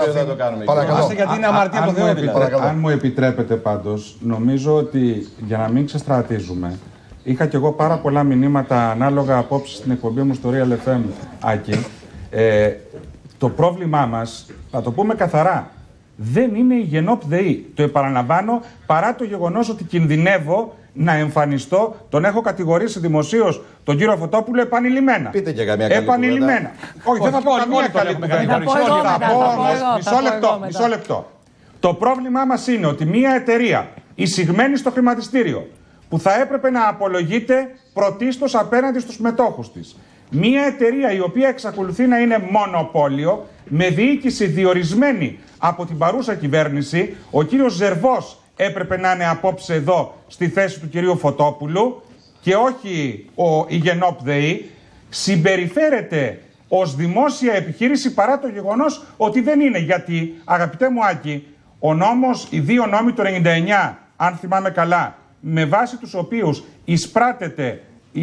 θα το κάνουμε. Παρακαλώ. Γιατί είναι αμαρτία από Θεό. Αν μου επιτρέπετε πάντως, νομίζω ότι για να μην ξεστρατίζουμε, είχα κι εγώ πάρα πολλά μηνύματα ανάλογα απόψεις στην εκπομπή μου στο Real FM, Άκη. Το πρόβλημά μας, θα το πούμε καθαρά, δεν είναι η Γενόπ ΔΕΗ. Το επαναλαμβάνω, παρά το γεγονός ότι κινδυνεύω να εμφανιστώ, τον έχω κατηγορήσει δημοσίως τον κύριο Φωτόπουλο επανειλημμένα. Πείτε και καμία καλή επανειλημμένα. Όχι, δεν θα πω καμία καλή κουβέντα. Μισό λεπτό. Το πρόβλημά μας είναι ότι μια εταιρεία εισηγμένη στο χρηματιστήριο που θα έπρεπε να απολογείται πρωτίστως απέναντι στους μετόχους της. Μια εταιρεία η οποία εξακολουθεί να είναι μονοπόλιο, με διοίκηση διορισμένη από την παρούσα κυβέρνηση, ο κύριος Ζερβός έπρεπε να είναι απόψε εδώ στη θέση του κυρίου Φωτόπουλου και όχι η Γενόπ ΔΕΗ, συμπεριφέρεται ως δημόσια επιχείρηση παρά το γεγονός ότι δεν είναι. Γιατί, αγαπητέ μου Άκη, ο νόμος, οι δύο νόμοι του 99, αν θυμάμαι καλά, με βάση τους οποίους εισπράτεται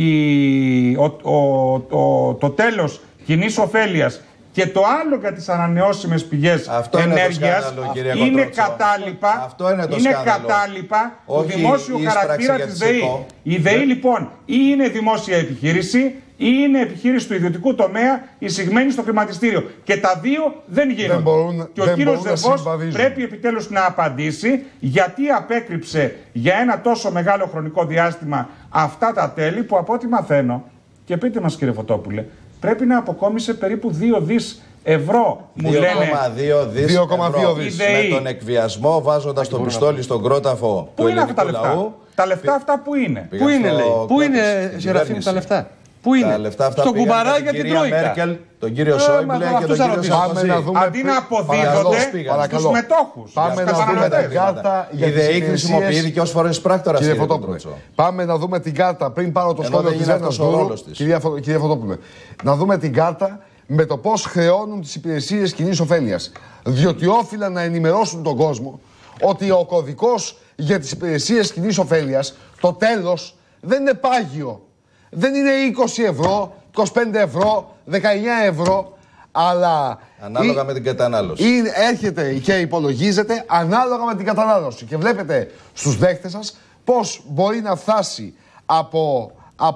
το τέλος κοινής ωφέλειας και το άλλο για τις ανανεώσιμες πηγές ενέργειας είναι κατάλοιπα, του δημόσιου χαρακτήρα της ΔΕΗ. Η ΔΕΗ λοιπόν ή είναι δημόσια επιχείρηση ή είναι επιχείρηση του ιδιωτικού τομέα εισηγμένη στο χρηματιστήριο. Και τα δύο δεν γίνονται. Και ο κύριος Ζερβός πρέπει επιτέλους να απαντήσει γιατί απέκρυψε για ένα τόσο μεγάλο χρονικό διάστημα αυτά τα τέλη που από ό,τι μαθαίνω, και πείτε μας κύριε Φωτόπουλε, πρέπει να αποκόμισε περίπου 2 δις ευρώ, μου λένε. 2,2 δις. Με τον εκβιασμό, βάζοντας το πιστόλι στον κρόταφο του ελληνικού λαού. Τα λεφτά αυτά που είναι. Πού είναι, λέει. Πού είναι, Σεραφείμ, τα λεφτά. Πού είναι, στο κουμπαρά για την Τρόικα. Μέρκελ, τον κύριο Σόιμπλε και τον κύριο Σαρκοζή. Αντί να αποδίδονται στους μετόχους. Πάμε να δούμε την κάρτα για η ΔΕΗ χρησιμοποιήθηκε ως φορές πράκτορας. Κύριε Φωτόπουλε, πάμε να δούμε την κάρτα πριν πάρω το σχόλιο της Ζένας Ντούρου. Κύριε Φωτόπουλε, να δούμε την κάρτα με το πώς χρεώνουν τις υπηρεσίες κοινής ωφέλειας. Διότι όφυλαν να ενημερώσουν τον κόσμο ότι ο κωδικός για τις υπηρεσίες κοινής ωφέλειας, το τέλος, δεν είναι πάγιο. Δεν είναι 20 ευρώ, 25 ευρώ, 19 ευρώ, αλλά... Ανάλογα με την κατανάλωση. Έρχεται και υπολογίζεται ανάλογα με την κατανάλωση. Και βλέπετε στους δέχτες σας πώς μπορεί να φτάσει από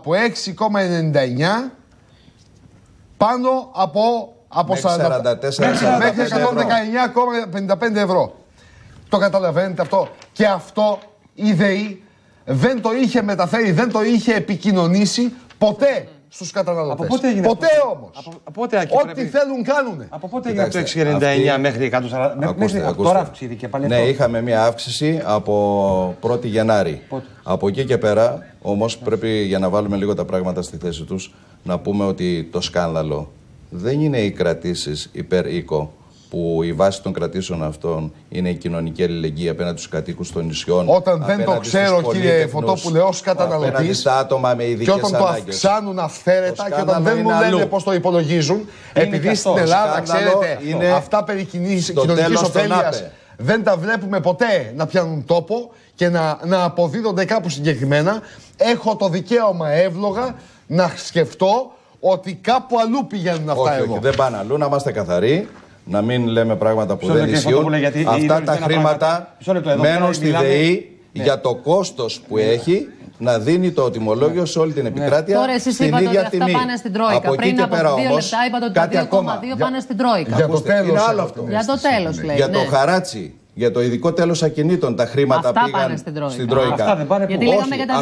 6,99 πάνω από 44 μέχρι 119,55 ευρώ. Το καταλαβαίνετε αυτό? Και αυτό η ΔΕΗ δεν το είχε μεταφέρει, δεν το είχε επικοινωνήσει ποτέ στους καταναλωτές. Από πότε έγινε? Ποτέ όμως. Ό,τι θέλουν κάνουνε. Από πότε έγινε το 6,99 μέχρι 140? Τώρα αυξήθηκε πάλι. Ναι, είχαμε μια αύξηση από 1η Γενάρη. Από εκεί και πέρα, όμως, πρέπει για να βάλουμε λίγο τα πράγματα στη θέση τους, να πούμε ότι το σκάνδαλο δεν είναι οι κρατήσεις υπέρ οίκο, που η βάση των κρατήσεων αυτών είναι η κοινωνική αλληλεγγύη απέναντι στους κατοίκους των νησιών. Όταν δεν το ξέρω, κύριε Φωτόπουλε, ως καταναλωτής, στα άτομα με ειδικές και όταν ανάγκες. Το αυξάνουν αυθαίρετα και όταν δεν μου λένε πώς το υπολογίζουν, επειδή στην Ελλάδα, ξέρετε, αυτά περί κοινωνικής ωφέλειας δεν τα βλέπουμε ποτέ να πιάνουν τόπο και να αποδίδονται κάπου συγκεκριμένα, έχω το δικαίωμα εύλογα να σκεφτώ ότι κάπου αλλού πηγαίνουν αυτά εδώ. Όχι, δεν πάνε αλλού, να είμαστε καθαροί. Να μην λέμε πράγματα που δεν ισχύουν. Αυτά τα χρήματα μένουν στη ΔΕΗ για το κόστος που έχει να δίνει το τιμολόγιο σε όλη την επικράτεια. Τώρα εσείς είπατε ότι αυτά πάνε στην Τρόικα. Πριν από 2 λεπτά είπατε ότι τα 2,2 πάνε στην Τρόικα. Για το τέλος. Είναι άλλο αυτό. Για το τέλος, λέει. Για το χαράτσι. Για το ειδικό τέλος ακινήτων τα χρήματα αυτά πήγαν στην Τρόικα. Αυτά δεν πάνε. Γιατί λέγαμε για τα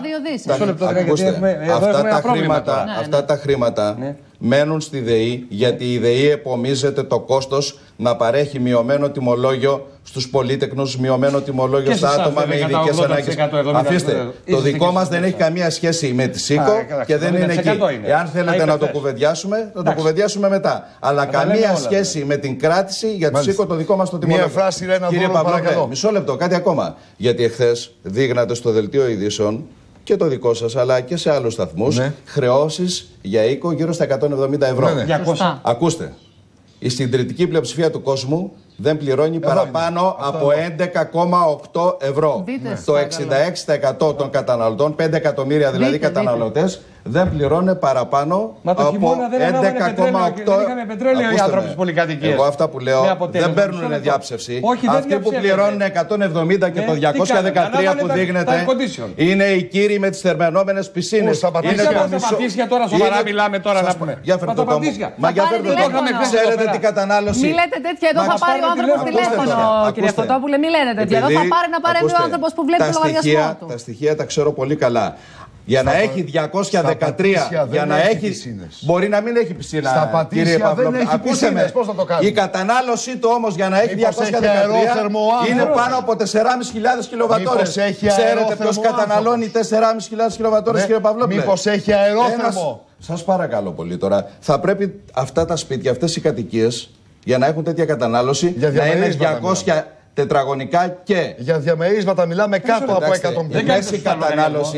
2,2 δις. Αυτά τα χρήματα μένουν στη ΔΕΗ γιατί η ΔΕΗ επομίζεται το κόστος να παρέχει μειωμένο τιμολόγιο στους πολύτεκνους, μειωμένο τιμολόγιο στα άτομα με ειδικές ανάγκες. Αφήστε, το δικό μας δεν έχει καμία σχέση με τη ΣΥΚΟ και δεν είναι εκεί. Εάν θέλετε να το κουβεντιάσουμε, θα το κουβεντιάσουμε μετά. Αλλά καμία σχέση με την κράτηση για τη ΣΥΚΟ το δικό μας το τιμολόγιο. Μια φράση, Ρένα, κύριε Παυλόπουλε, μισό λεπτό, κάτι ακόμα. Γιατί εχθές δείχνατε στο δελτίο ειδήσεων και το δικό σας, αλλά και σε άλλους σταθμούς, χρεώσεις για οίκο γύρω στα 170 ευρώ. Ναι. Ακούστε, η συντριπτική πλειοψηφία του κόσμου δεν πληρώνει παραπάνω από 11,8 ευρώ. Το 66% των καταναλωτών, 5 εκατομμύρια δηλαδή καταναλωτές, δεν πληρώνουν παραπάνω από 11,8 ευρώ. Εγώ αυτά που λέω δεν παίρνουν διάψευση. Αυτοί που πληρώνουν 170 και το 213 που δείχνετε είναι οι κύριοι με τις θερμαινόμενες πισίνες. Τα πατήσια τώρα σοβαρά μιλάμε τώρα να πούμε. Τα πατήσια. Μα για φέρτε το. Ξέρετε τι κατανάλωση. Μη λέτε τέτοια, εδώ θα πάρει ο άνθρωπος τηλέφωνο, κύριε Φωτόπουλε. Μη λέτε τέτοια. Εδώ θα πάρει να παρέμβει ο άνθρωπος που βλέπει το λογαριασμό του. Τα στοιχεία τα ξέρω πολύ καλά. Για να έχει 213, για να έχει. Μπορεί να μην έχει πισίνα. Στα Πατήσια δεν έχει πισίνες. Πώς θα το κάνει? Η κατανάλωση του όμως για να έχει 213 είναι πάνω από 4.500 κιλοβατόρες. Ξέρετε ποιος καταναλώνει 4.500 κιλοβατόρες, κύριε Παυλόπουλε? Μήπως έχει αερόθερμο? Σας παρακαλώ πολύ τώρα. Θα πρέπει αυτά τα σπίτια, αυτές οι κατοικίες, για να έχουν τέτοια κατανάλωση, να είναι 200 τετραγωνικά και. Για διαμερίσματα μιλάμε κάτω από 150. Η μέση κατανάλωση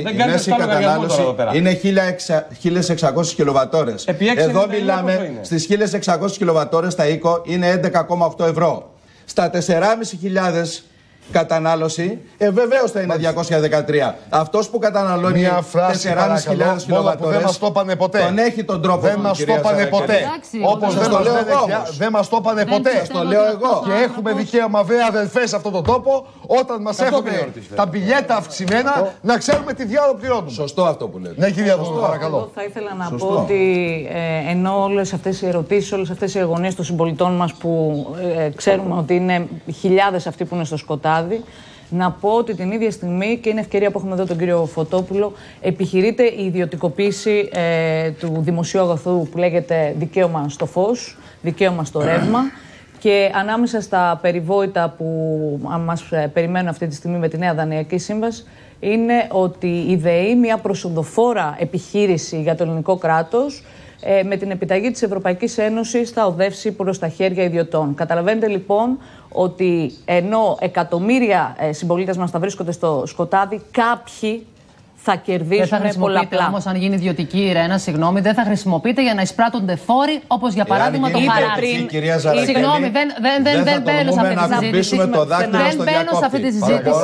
είναι 1.600 κιλοβατόρες. Εδώ μιλάμε στις 1.600 κιλοβατόρες, τα οίκο είναι 11,8 ευρώ. Στα 4.500 κατανάλωση, βεβαίως θα είναι 213. Αυτός που καταναλώνει 4.500 κιλοβατόρες, δεν μας το είπανε ποτέ. Τον έχει τον τρόπο. Δεν μας το είπανε ποτέ. Όπως δεν μας το είπανε ποτέ. Το λέω εγώ. Και έχουμε δικαίωμα, βέβαια, αδελφές, σε αυτόν τον τόπο, όταν μας έχουν τα μπιλιέτα αυξημένα, να ξέρουμε τι διάλογο πληρώνουμε. Σωστό αυτό που λέτε. Ναι, κυρία Δούδου, παρακαλώ. Θα ήθελα να πω ότι ενώ όλες αυτές οι ερωτήσεις, όλες αυτές οι αγωνίες των συμπολιτών μας που ξέρουμε ότι είναι χιλιάδες αυτοί που είναι στο σκοτάδι, να πω ότι την ίδια στιγμή, και είναι ευκαιρία που έχουμε εδώ τον κύριο Φωτόπουλο, επιχειρείται η ιδιωτικοποίηση του δημοσίου αγαθού που λέγεται δικαίωμα στο φως, δικαίωμα στο ρεύμα. Και ανάμεσα στα περιβόητα που μας περιμένουν αυτή τη στιγμή με τη νέα δανειακή σύμβαση, είναι ότι η ΔΕΗ, μια προσοδοφόρα επιχείρηση για το ελληνικό κράτος, με την επιταγή της Ευρωπαϊκής Ένωσης θα οδεύσει προς τα χέρια ιδιωτών. Καταλαβαίνετε λοιπόν ότι ενώ εκατομμύρια συμπολίτες μας θα βρίσκονται στο σκοτάδι, κάποιοι θα κερδίσουν πολλαπλά. Όμως, αν γίνει ιδιωτική η Ρένα, συγγνώμη, δεν θα χρησιμοποιείται για να εισπράττονται φόροι, όπως για παράδειγμα το χαράτσι. Συγγνώμη, δεν μπαίνω σε αυτή τη συζήτηση. Δεν μπαίνω σε αυτή τη συζήτηση.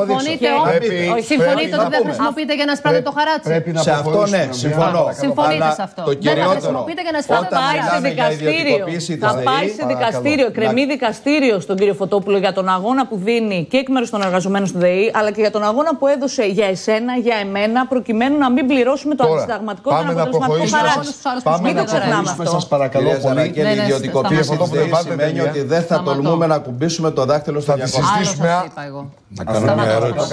Συμφωνείτε ότι δεν χρησιμοποιείται για να εισπράττετε το χαράτσι? Σε αυτό ναι, συμφωνώ. Συμφωνείτε σε αυτό? Δεν θα χρησιμοποιείται για να εισπράτετε το χαράτσι. Θα πάει σε δικαστήριο, κρεμεί δικαστήριο στον κύριο Φωτόπουλο για τον αγώνα που δίνει και εκ μέρους των εργαζομένων του ΔΕΗ, αλλά και για τον αγώνα που έδωσε για εσένα, για εμένα, προκειμένου να μην πληρώσουμε το αντισυνταγματικό και αποτελεσματικό χαράτσι. Πάμε να προχωρήσουμε, σας παρακαλώ πολύ. Η ιδιωτικοποίηση της ΔΕΗ σημαίνει ότι δεν θα τολμούμε να κουμπίσουμε το δάχτυλο στο διακόπτη. Να κάνω μια ερώτηση.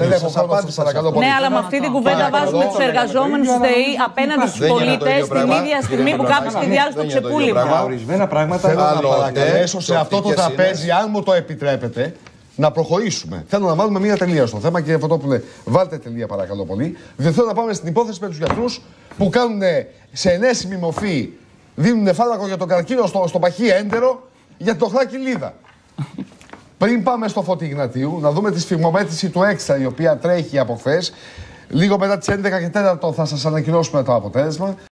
Ναι, αλλά με αυτή την κουβέντα βάζουμε τους εργαζόμενους της ΔΕΗ απέναντι στους πολίτες την ίδια στιγμή που κάποιοι σχεδιάζουν το ξεπούλημα. Ορισμένα πράγματα θέλω να παρακαλέσω σε αυτό το τραπέζι, αν μου το επιτρέπετε, να προχωρήσουμε. Θέλω να βάλουμε μία τελεία στο θέμα, κύριε Φωτόπουλε. Βάλτε τελεία, παρακαλώ πολύ. Δεν θέλω να πάμε στην υπόθεση με τους γιατρούς που κάνουν σε ενέσιμη μορφή, δίνουν φάρμακο για τον καρκίνο στο παχύ έντερο για το χράκι λίδα. Πριν πάμε στο Φώτη Ιγνατίου, να δούμε τη σφιγμομέτρηση του Έξτρα, η οποία τρέχει από χθες. Λίγο μετά τις 11 και 4 θα σας ανακοινώσουμε το αποτέλεσμα.